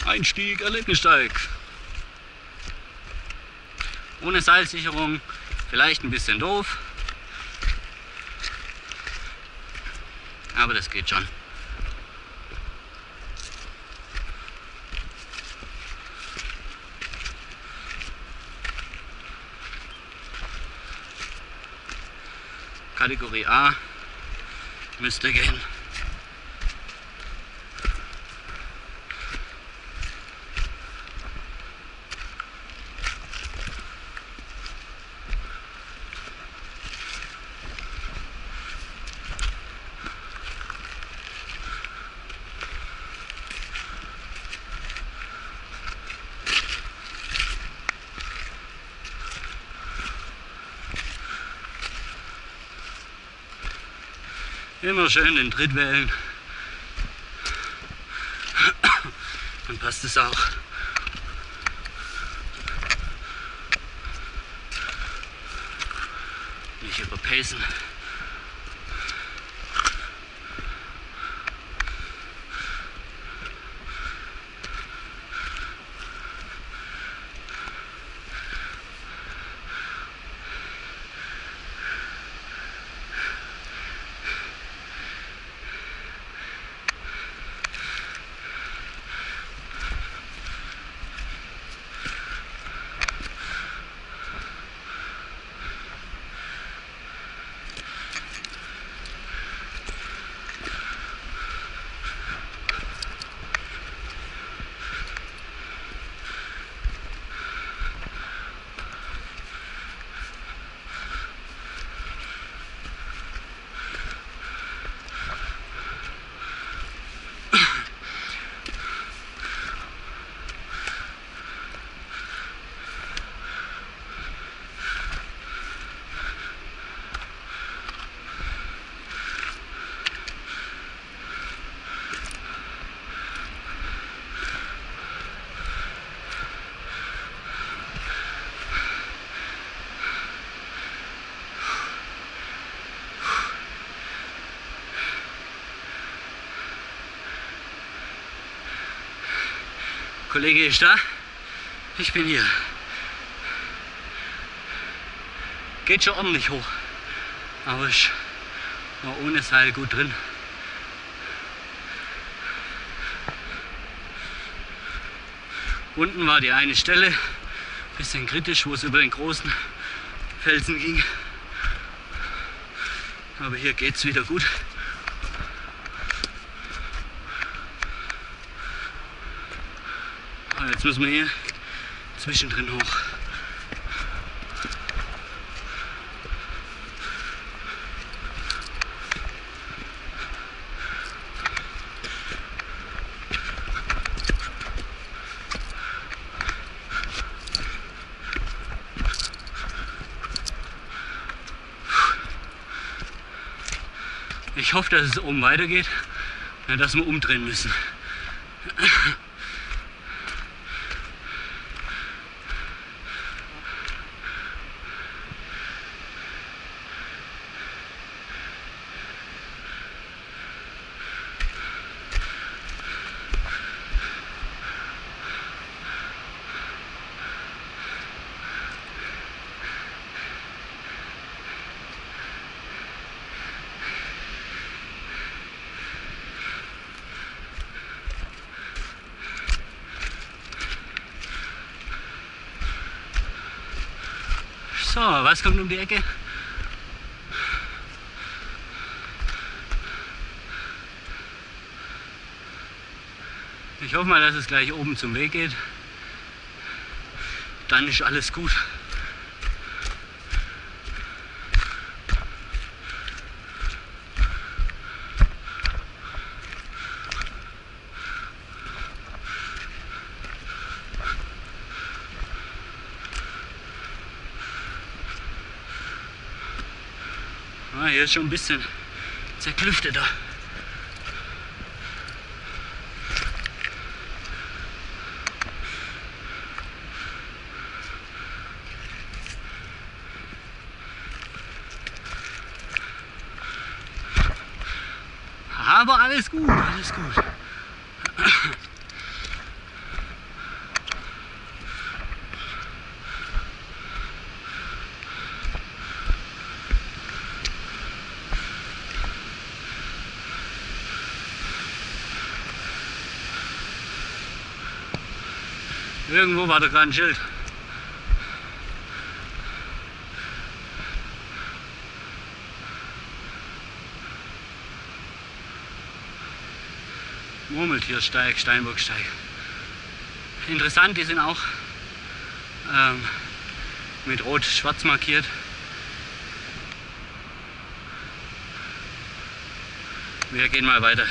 Einstieg, Erlebnissteig. Ohne Seilsicherung, vielleicht ein bisschen doof, aber das geht schon. Kategorie A müsste gehen. Immer schön den Tritt wählen. Dann passt es auch. Nicht überpacen. Kollege ist da, ich bin hier. Geht schon ordentlich hoch, aber ich war ohne Seil gut drin. Unten war die eine Stelle, bisschen kritisch, wo es über den großen Felsen ging. Aber hier geht es wieder gut. Jetzt müssen wir hier zwischendrin hoch. Ich hoffe, dass es oben weitergeht, dass wir umdrehen müssen. So, was kommt um die Ecke? Ich hoffe mal, dass es gleich oben zum Weg geht. Dann ist alles gut. Ah, hier ist schon ein bisschen zerklüfteter. Aber alles gut, alles gut. Irgendwo war da gerade ein Schild. Murmeltiersteig, Steinbocksteig. Interessant, die sind auch mit rot-schwarz markiert. Wir gehen mal weiter.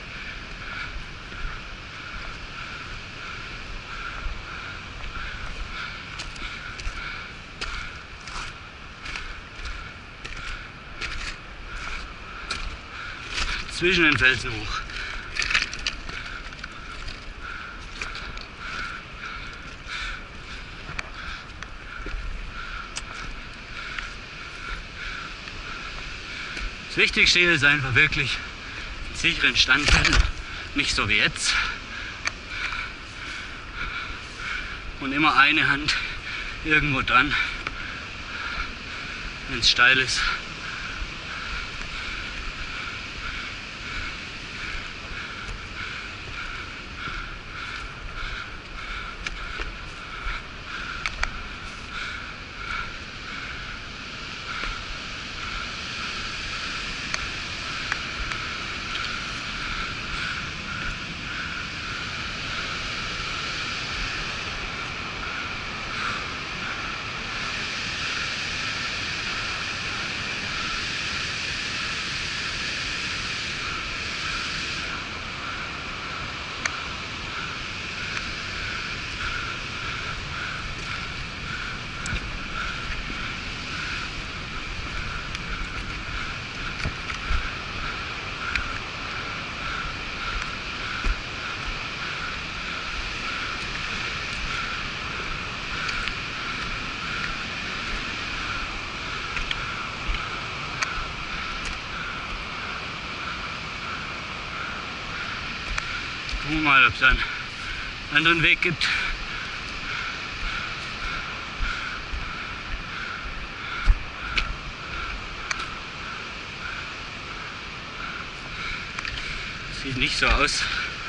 Zwischen den Felsen hoch. Das Wichtigste ist einfach wirklich einen sicheren Stand halten, nicht so wie jetzt. Und immer eine Hand irgendwo dran, wenn es steil ist. Gucken wir mal, ob es einen anderen Weg gibt. Sieht nicht so aus.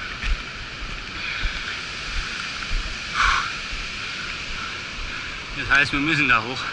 Das heißt, wir müssen da hoch.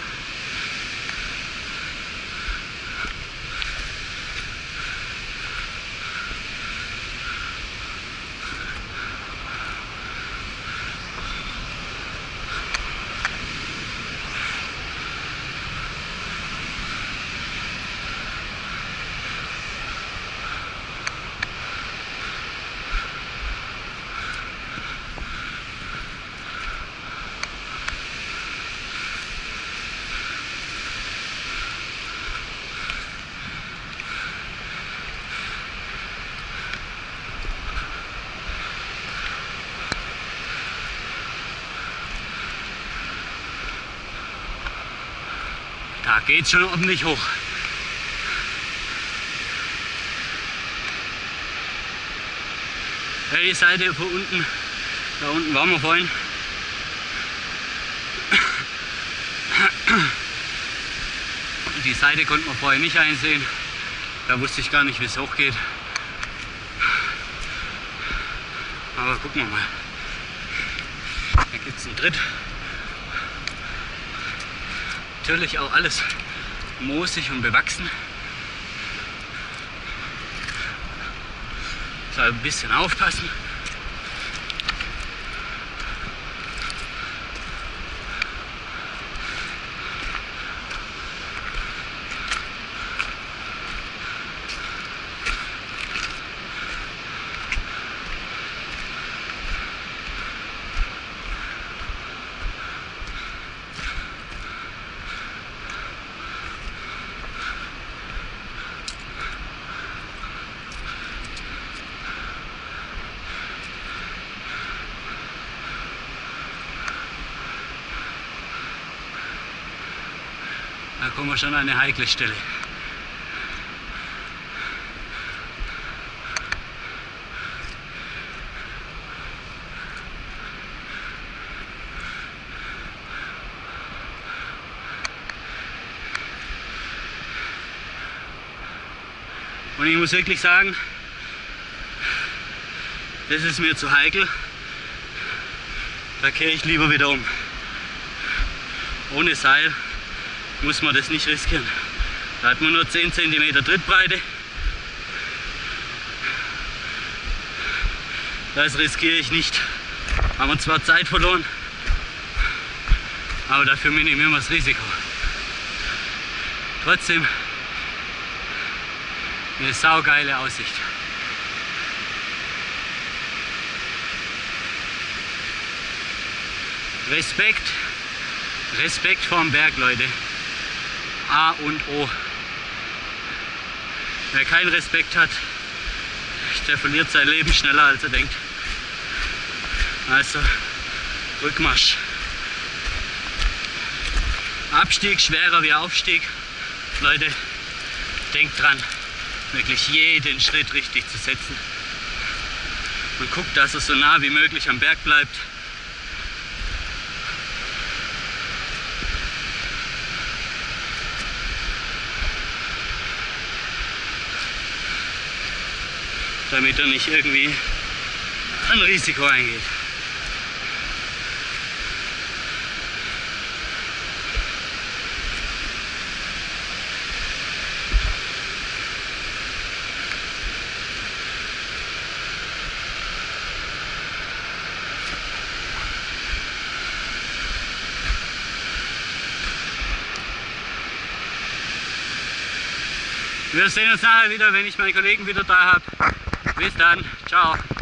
Da geht's schon ordentlich hoch. Ja, die Seite von unten, da unten waren wir vorhin. Die Seite konnten wir vorher nicht einsehen. Da wusste ich gar nicht, wie es hochgeht. Aber gucken wir mal. Da gibt es einen Tritt. Natürlich auch alles moosig und bewachsen. Soll ein bisschen aufpassen. Da kommen wir schon an eine heikle Stelle. Und ich muss wirklich sagen, das ist mir zu heikel. Da kehre ich lieber wieder um. Ohne Seil muss man das nicht riskieren. Da hat man nur 10 cm Trittbreite. Das riskiere ich nicht. Haben wir zwar Zeit verloren, aber dafür minimieren wir das Risiko. Trotzdem eine saugeile Aussicht. Respekt vorm Berg, Leute. A und O. Wer keinen Respekt hat, der verliert sein Leben schneller als er denkt. Also Rückmarsch. Abstieg schwerer wie Aufstieg. Leute, denkt dran, wirklich jeden Schritt richtig zu setzen. Und guckt, dass er so nah wie möglich am Berg bleibt. Damit er nicht irgendwie ein Risiko eingeht. Wir sehen uns nachher wieder, wenn ich meinen Kollegen wieder da habe. Bis dann, ciao.